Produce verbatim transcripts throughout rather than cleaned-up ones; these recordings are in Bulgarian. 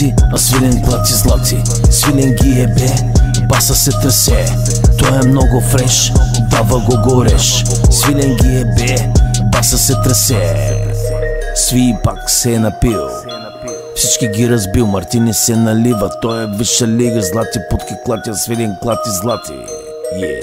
клати, а Свилен клати злати. Свилен ги е бе, баса се тресе. Той е много фреш, дава го гореш. Свилен ги е бе, баса се тресе. Сви пак се е напил, всички ги разбил, Мартини се налива. Той е висша лига, злати путки клати, а Свилен клати злати. Yeah.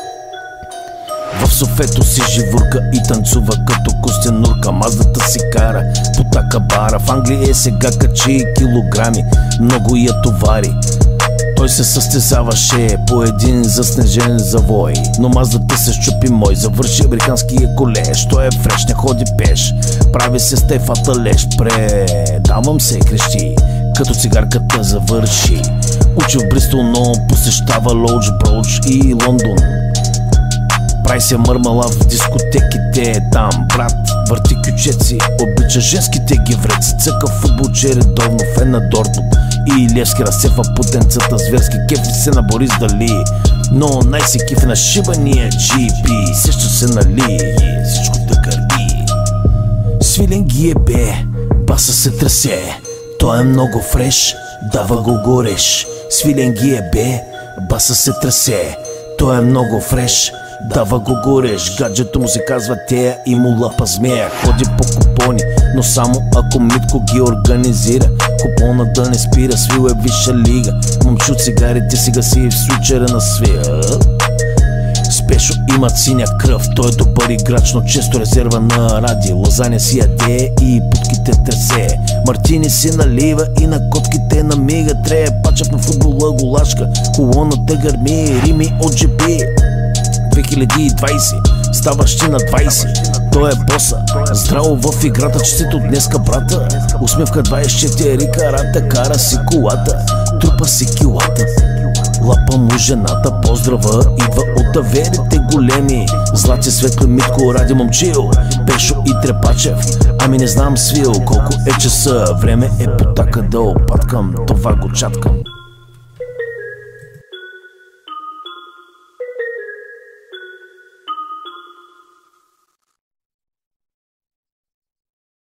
В софето си живурка и танцува като костенурка. Маздата си кара по така бара. В Англия е сега качи килограми, много я товари. Той се състезаваше по един заснежен завой, но Маздата се щупи мой. Завърши американския колеж, той е фреш, не ходи пеш. Прави се с тайфата леш, предавам се крещи, като цигарката завърши. Учи в Бристол, но посещава Лоудж, Броуч и Лондон. Прави се мърмала в дискотеките там, брат, върти кючеци, обича женските гевреци. Цъка футболче редовно, фен на Дортмунд и Левски, разсепва потенцата зверски. Кефи се на Борис Дали, но най-се кефи на шибания джи пи. Сеща се нали, всичко да гърби. Свилен ги е бе, баса се тресе. Той е много фреш, дава го гореш. Свилен ги е бе, баса се тресе. Той е много фреш, дава го гореш. Гаджето му се казва Тея и му лапа змея. Ходи по купони, но само ако Митко ги организира. Купона да не спира, Свил е висша лига. Момчу цигарите си гаси в случера на Свил. Спешо имат синя кръв, той е добър играч, но често резерва на Ради. Лазаня си яде и путките тресе. Мартини си налива и на котките намига. Трея пачев на футбола голашка, колоната гърми, Рими от джи пи. две хиляди и двайсета, ставащи на двайсет, той е боса. Здраво в играта, честито днеска брата. Усмивка двайсет и четири карата, кара си колата, трупа си килата. Лапа му жената, поздрава, идва от таверите големи. Злати, Светло, Митко, Ради, Момчил, Пешо и Трепачев. Ами не знам Свил, колко е часа, време е потака да опаткам, това го чаткам.